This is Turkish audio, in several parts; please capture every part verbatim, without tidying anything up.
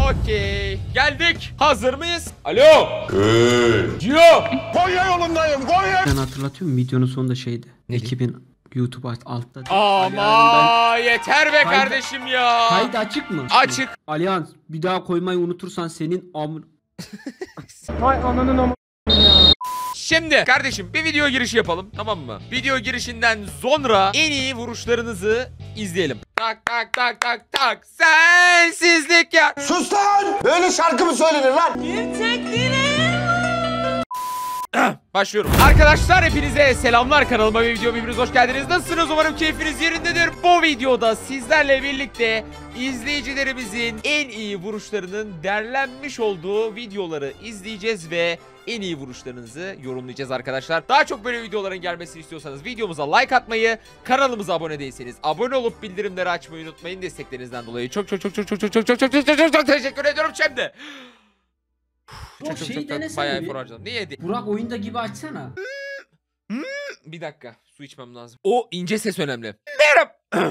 Okey. Geldik. Hazır mıyız? Alo. Hey. Cio. Konya yolundayım. Konya. Ben hatırlatıyorum videonun sonunda şeydi. Ne Ekibin YouTube altta. Ama yeter be kardeşim ya. Kayıt açık mı? Açık. Allianz bir daha koymayı unutursan senin amın. Hay ananın ama. Şimdi kardeşim bir video girişi yapalım, tamam mı? Video girişinden sonra en iyi vuruşlarınızı izleyelim. Tak tak tak tak tak. Sensizlik ya. Sus lan. Böyle şarkı mı söylenir lan? Başlıyorum. Arkadaşlar hepinize selamlar, kanalıma ve videoma hepiniz hoş geldiniz. Nasılsınız? Umarım keyfiniz yerindedir. Bu videoda sizlerle birlikte izleyicilerimizin en iyi vuruşlarının derlenmiş olduğu videoları izleyeceğiz ve en iyi vuruşlarınızı yorumlayacağız arkadaşlar. Daha çok böyle videoların gelmesini istiyorsanız videomuza like atmayı, kanalımıza abone değilseniz abone olup bildirimleri açmayı unutmayın. Desteklerinizden dolayı çok çok çok çok çok çok çok çok çok çok çok çok teşekkür ediyorum şimdi. O Çok çok şeyi çok bayağı denesene efor bir. harcadım. Niye? Burak oyunda gibi açsana. Bir dakika, su içmem lazım. O ince ses önemli. Merhaba.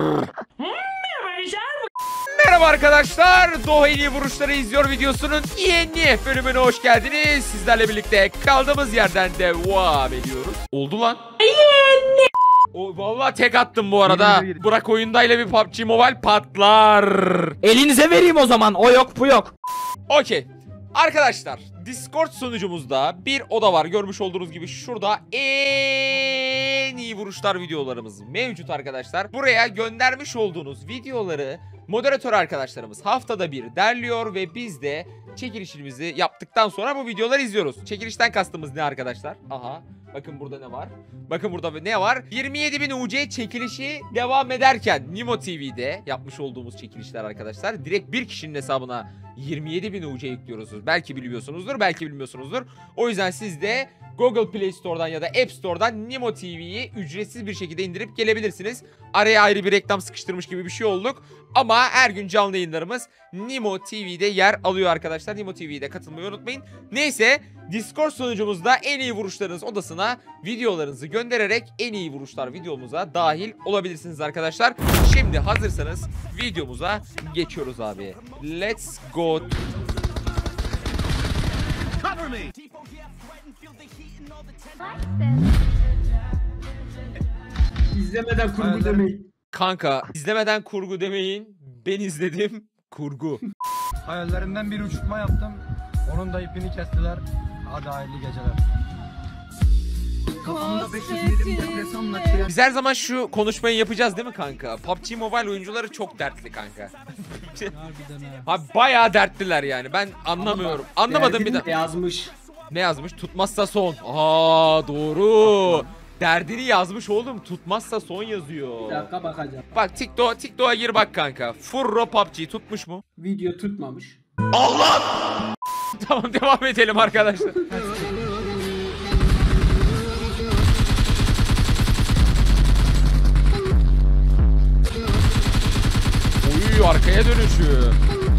Merhaba arkadaşlar. Doğa en iyi vuruşları izliyor videosunun yeni bölümüne hoş geldiniz. Sizlerle birlikte kaldığımız yerden devam ediyoruz. Oldu lan. O vallahi tek attım bu arada. Burak oyundayla bir P U B G Mobile patlar. Elinize vereyim o zaman. O yok bu yok. Okey. Arkadaşlar Discord sunucumuzda bir oda var. Görmüş olduğunuz gibi şurada en iyi vuruşlar videolarımız mevcut arkadaşlar. Buraya göndermiş olduğunuz videoları moderatör arkadaşlarımız haftada bir derliyor ve biz de çekilişimizi yaptıktan sonra bu videoları izliyoruz. Çekilişten kastımız ne arkadaşlar? Aha. Bakın burada ne var? Bakın burada ne var? yirmi yedi bin U C çekilişi devam ederken Nimo T V'de yapmış olduğumuz çekilişler arkadaşlar. Direkt bir kişinin hesabına yirmi yedi bin U C yüklüyorsunuz. Belki biliyorsunuzdur, belki bilmiyorsunuzdur. O yüzden siz de Google Play Store'dan ya da App Store'dan Nimo T V'yi ücretsiz bir şekilde indirip gelebilirsiniz. Araya ayrı bir reklam sıkıştırmış gibi bir şey olduk. Ama her gün canlı yayınlarımız Nimo T V'de yer alıyor arkadaşlar. Nimo T V'de katılmayı unutmayın. Neyse, Discord sunucumuzda en iyi vuruşlarınız odasına videolarınızı göndererek en iyi vuruşlar videomuza dahil olabilirsiniz arkadaşlar. Şimdi hazırsanız videomuza geçiyoruz abi. Let's go. İzlemeden kurgu demeyin. Kanka izlemeden kurgu demeyin. Ben izledim kurgu. Hayallerinden bir uçurtma yaptım. Onun da ipini kestiler. Hadi hayırlı geceler. Kafamda beş yüz milim depresanla çiğ. Biz her zaman şu konuşmayı yapacağız değil mi kanka? P U B G Mobile oyuncuları çok dertli kanka. Abi bayağı dertliler yani. Ben anlamıyorum. Anlamadım bir de. Yazmış. Ne yazmış? Tutmazsa son. Aa doğru. Derdini yazmış oğlum. Tutmazsa son yazıyor. Bir dakika bakacağım. Bak TikTok TikTok'a gir bak kanka. Furro P U B G tutmuş mu? Video tutmamış. Allah! Tamam devam edelim arkadaşlar. Oy arkaya dönüşü.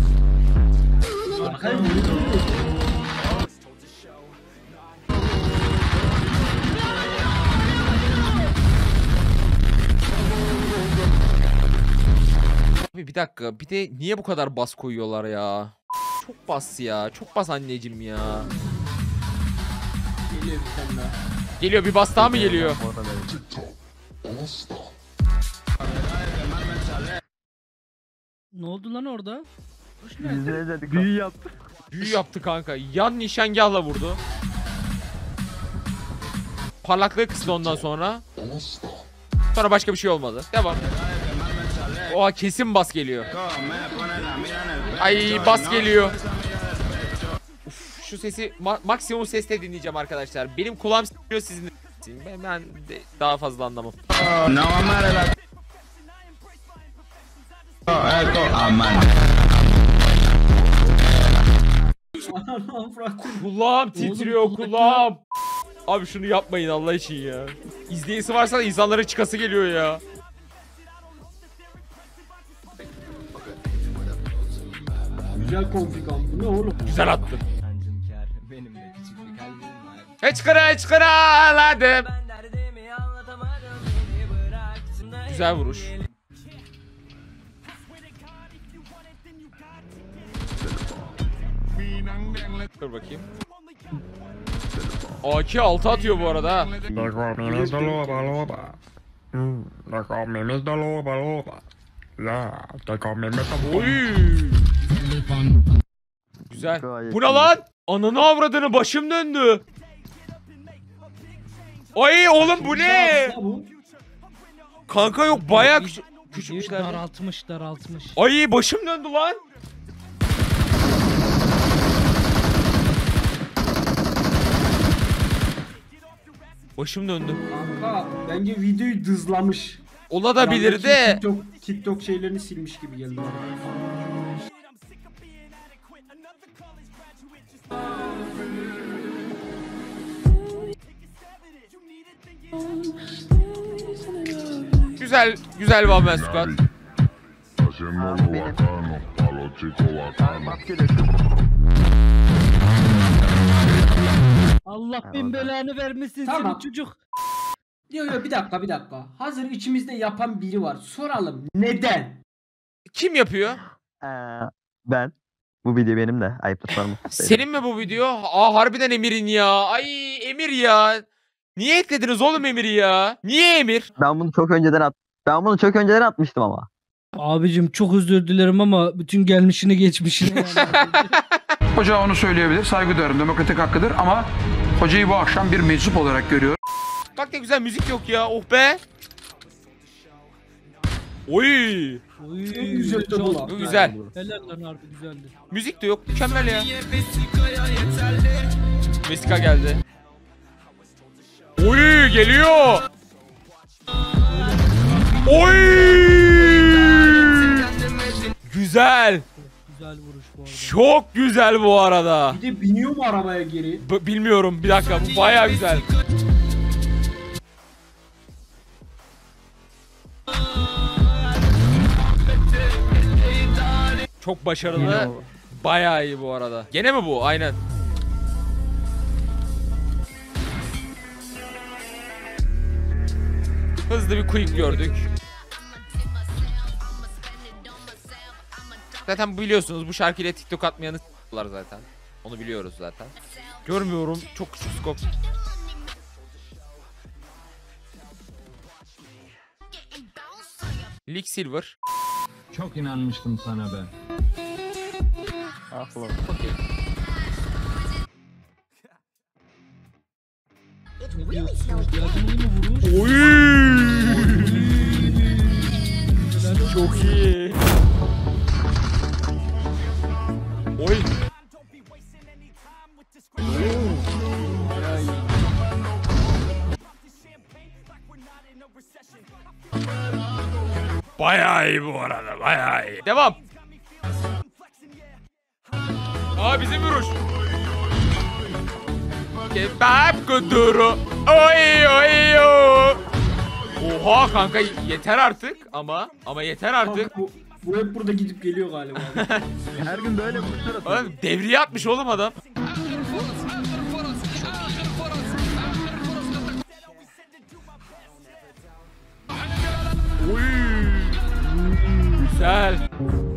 Arkaya Abi bir dakika, bir de niye bu kadar bas koyuyorlar ya? Çok bas ya, çok bas anneciğim ya. geliyor bir tane daha. Geliyor, bir bas daha mı geliyor? Ne oldu lan orada? Büyü yaptı. Büyü yaptı kanka. Yan nişangahla vurdu. Parlaklığı kıstı ondan sonra. Sonra başka bir şey olmadı. Devam. Oha kesin bas geliyor. Ay bas geliyor. Uf, şu sesi ma maksimum sesle dinleyeceğim arkadaşlar. Benim kulağım s***yor, sizin ben, ben de daha fazla anlamam. Kulağım titriyor, Oğlum, kulağım. Abi şunu yapmayın Allah için ya. İzleyicisi varsa da insanlara çıkası geliyor ya. Güzel konfig am. Bu ne oğlum? Güzel attın. Hıçkıra hıçkıra ağladım. Güzel vuruş. Dur bakayım. A K altı atıyor bu arada ha. Oy. Güzel. Bu ne lan? Ananı avradını, başım döndü. Ay oğlum bu ne? Bu. Kanka yok bayağı küçük, Bir küçükmüşler. daraltmış daraltmış. Ay başım döndü lan. Başım döndü. Kanka bence videoyu dızlamış. Olabilir de. TikTok, TikTok şeylerini silmiş gibi geldi bana. Güzel, güzel bir Ahmet Squad. Allah bin belanı vermesin Tamam. seni çocuk. Yok yok bir dakika bir dakika. Hazır içimizde yapan biri var. Soralım neden? Kim yapıyor? Ee, ben. Bu video benim de. Ayıptır sorma. Senin mi bu video? Aa harbiden Emir'in ya. Ay Emir ya. Niye eklediniz oğlum Emir'i ya? Niye Emir? Ben bunu çok önceden at. Ben bunu çok önceden atmıştım ama. Abicim çok özür dilerim ama bütün gelmişini geçmişini. Hoca onu söyleyebilir. Saygı duyarım. Demokratik hakkıdır ama hocayı bu akşam bir meczup olarak görüyorum. Bak ne güzel müzik yok ya. Oh be. Oy. Oy, En güzel de bu lan. Bu güzel. Helal lan harbi güzeldi. Müzik de yok. Mükemmel ya. Vesika geldi. Oy geliyor. Oy. Güzel. Güzel vuruş bu arada. Çok güzel bu arada. Bir de biniyor mu arabaya geri? B- bilmiyorum bir dakika bu baya güzel. Çok başarılı. Baya iyi bu arada. Gene mi bu? Aynen. Hızlı bir quick gördük. Zaten biliyorsunuz bu şarkıyla TikTok atmayanı s**lar zaten. Onu biliyoruz zaten. Görmüyorum. Çok küçük skop. League Silver. Çok inanmıştım sana ben. Ah ulan. Yakın mı vuruş? Oy! Çok iyi. Oy. Bayağı iyi bu arada, bayağı iyi. Devam. Aa bizim vuruş. Kebap kuduru. Oy oy oy. Oha kanka yeter artık ama ama yeter artık. Kanka, bu, bu hep burada gidip geliyor galiba. Her gün böyle vuruşlar atıyor. Oğlum devriye atmış oğlum adam. Oy. Güzel.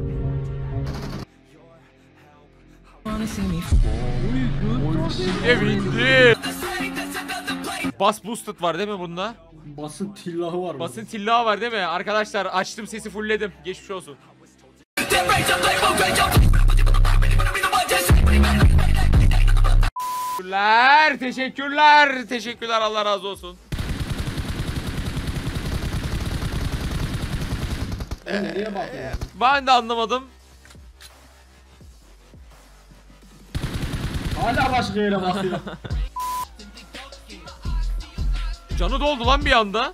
Evindi. Bas boosted var değil mi bunda? Basın tillahı var. Basın tillahı var değil mi? Arkadaşlar açtım sesi fullledim. Geçmiş olsun. Teşekkürler, teşekkürler, teşekkürler Allah razı olsun. Nereye bakıyor? Ben de anlamadım. Hala başka yere bakıyor. Canı doldu lan bir anda.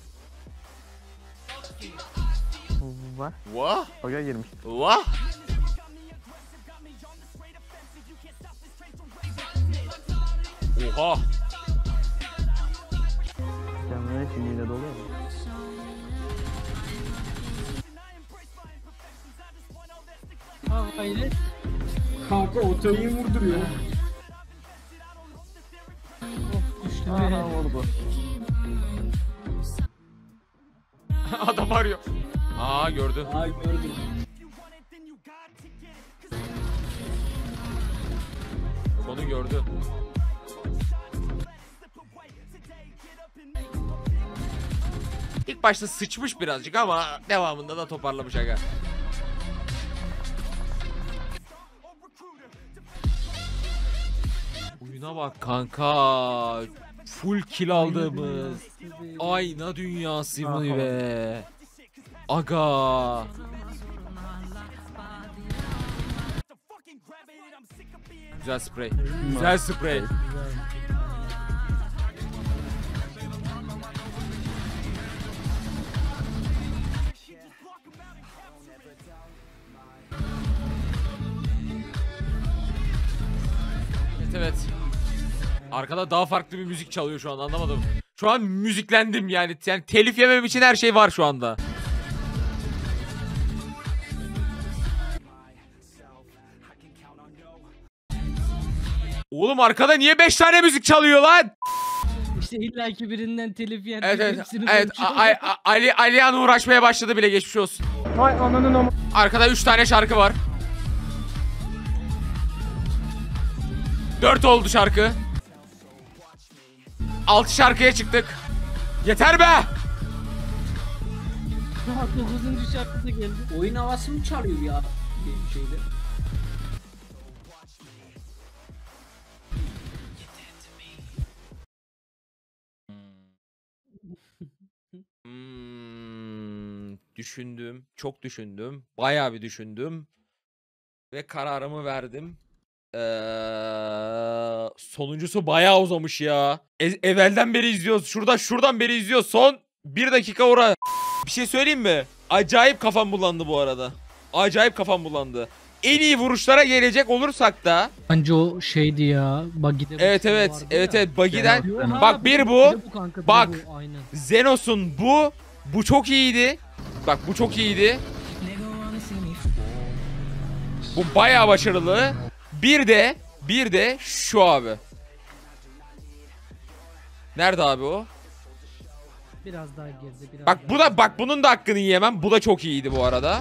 Var. Vah, Hoca girmiş. vah. Oha. Canları şimdiyle doluyor mu? Ha gayret. Kanka otoyu vurduruyor. Düştü Aha be. vurdu. Adam arıyor. Aa gördü. Ay gördüm. Onu gördü. İlk başta sıçmış birazcık ama devamında da toparlamış aga. Oyuna bak kanka. Full kill aldığımız ayna dünyası mı be? Aga. Güzel sprey. Güzel sprey. Evet evet. Arkada daha farklı bir müzik çalıyor şu an, anlamadım. Şu an müziklendim yani. Yani telif yemem için her şey var şu anda. Oğlum arkada niye beş tane müzik çalıyor lan? İşte illaki birinden telif yer. Evet evet. hepsini Evet konuşuyor. A- A- Ali Alihan uğraşmaya başladı bile, geçmiş olsun. Hay ananın ama. Arkada üç tane şarkı var. dört oldu şarkı. altı şarkıya çıktık. Yeter be! Daha dokuzuncu şarkı da geldi. Oyun havası mı çalıyor ya? Bir şeyde. Hmm, düşündüm. Çok düşündüm. Bayağı bir düşündüm. Ve kararımı verdim. Ee, sonuncusu bayağı uzamış ya. E- evvelden beri izliyoruz. Şurada şuradan beri izliyoruz. Son bir dakika ora. Bir şey söyleyeyim mi? Acayip kafam bulandı bu arada. Acayip kafam bulandı. En iyi vuruşlara gelecek olursak da. Bence o şeydi ya. Buggy'de Evet bir şey evet. vardı Evet ya. evet. Buggy'den. Oha, Bak bir de bu. kanka, bir Bak. de bu, aynen. Zenos'un bu. Bu çok iyiydi. Bak bu çok iyiydi. Bu bayağı başarılı. Bir de bir de şu abi. Nerede abi o? Biraz daha geride. Biraz Bak daha bu da, bak bunun da hakkını yiyemem. Bu da çok iyiydi bu arada.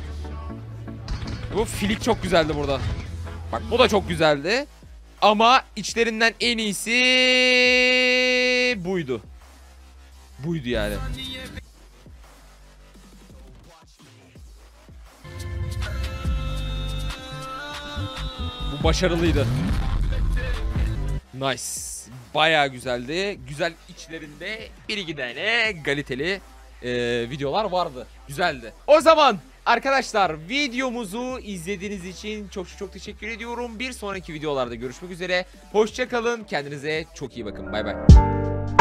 Bu filik çok güzeldi burada. Bak bu da çok güzeldi. Ama içlerinden en iyisi buydu. Buydu yani. Bu başarılıydı. Nice. Bayağı güzeldi. Güzel, içlerinde bir iki tane kaliteli e, videolar vardı. Güzeldi. O zaman arkadaşlar videomuzu izlediğiniz için çok çok teşekkür ediyorum. Bir sonraki videolarda görüşmek üzere. Hoşça kalın. Kendinize çok iyi bakın. Bay bay.